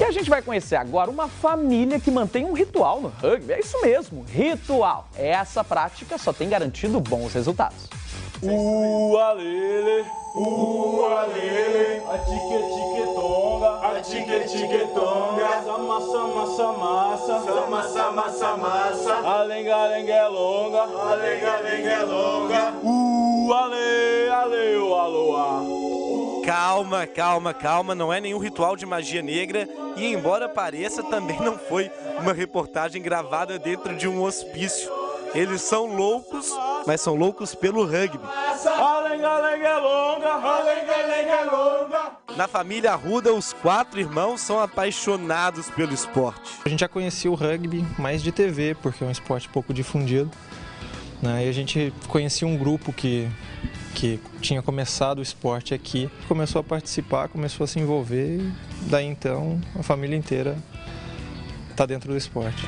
E a gente vai conhecer agora uma família que mantém um ritual no rugby. É isso mesmo, ritual. Essa prática só tem garantido bons resultados. Alele, a tique-tique-tonga, massa, a lenga-lenga é longa, ale, o aloá. Calma, não é nenhum ritual de magia negra e, embora pareça, também não foi uma reportagem gravada dentro de um hospício. Eles são loucos, mas são loucos pelo rugby. A lenga-lenga é longa. Na família Arruda, os 4 irmãos são apaixonados pelo esporte. A gente já conhecia o rugby mais de TV, porque é um esporte pouco difundido, né? E a gente conhecia um grupo que tinha começado o esporte aqui, começou a participar, começou a se envolver e daí então a família inteira está dentro do esporte.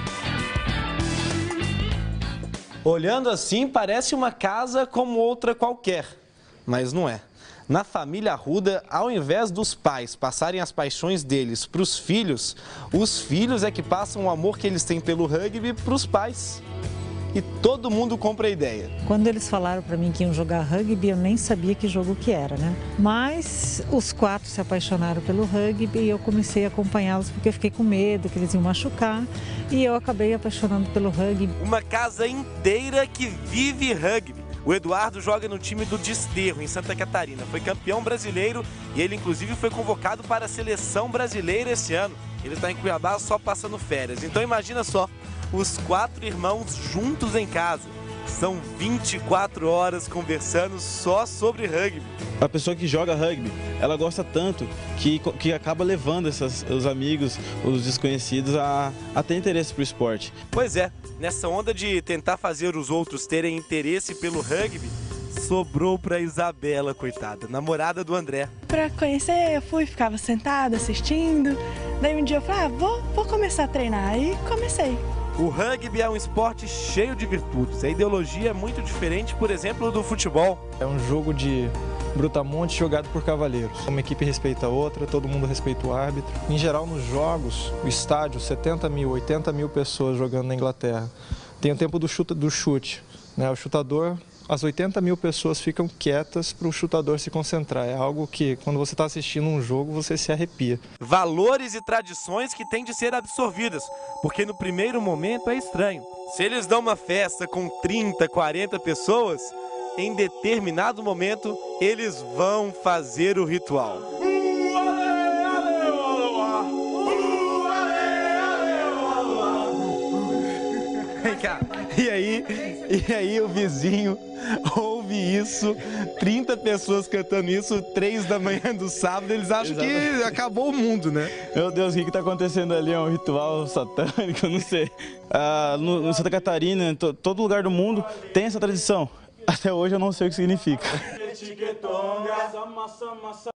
Olhando assim, parece uma casa como outra qualquer, mas não é. Na família Arruda, ao invés dos pais passarem as paixões deles para os filhos é que passam o amor que eles têm pelo rugby para os pais. E todo mundo compra a ideia. Quando eles falaram para mim que iam jogar rugby, eu nem sabia que jogo que era, né? Mas os 4 se apaixonaram pelo rugby e eu comecei a acompanhá-los porque eu fiquei com medo que eles iam machucar e eu acabei apaixonando pelo rugby. Uma casa inteira que vive rugby. O Eduardo joga no time do Desterro, em Santa Catarina. Foi campeão brasileiro e ele, inclusive, foi convocado para a seleção brasileira esse ano. Ele está em Cuiabá só passando férias. Então imagina só, os 4 irmãos juntos em casa. São 24 horas conversando só sobre rugby. A pessoa que joga rugby, ela gosta tanto que acaba levando os amigos, os desconhecidos a ter interesse pro esporte. Pois é, nessa onda de tentar fazer os outros terem interesse pelo rugby, sobrou pra Isabela, coitada, namorada do André. Pra conhecer, eu ficava sentada assistindo. Daí um dia eu falei, vou começar a treinar. E comecei. O rugby é um esporte cheio de virtudes. A ideologia é muito diferente, por exemplo, do futebol. É um jogo de brutamonte jogado por cavaleiros. Uma equipe respeita a outra, todo mundo respeita o árbitro. Em geral, nos jogos, o estádio, 70 mil, 80 mil pessoas jogando na Inglaterra. Tem o tempo do chute, né? O chutador, as 80 mil pessoas ficam quietas para o chutador se concentrar. É algo que, quando você está assistindo um jogo, você se arrepia. Valores e tradições que têm de ser absorvidas, porque no primeiro momento é estranho. Se eles dão uma festa com 30, 40 pessoas, em determinado momento, eles vão fazer o ritual. Vem cá. E aí o vizinho ouve isso, 30 pessoas cantando isso, 3 da manhã do sábado, eles acham que acabou o mundo, né? Meu Deus, o que está acontecendo ali? É um ritual satânico, eu não sei. No Santa Catarina, em todo lugar do mundo, tem essa tradição. Até hoje eu não sei o que significa.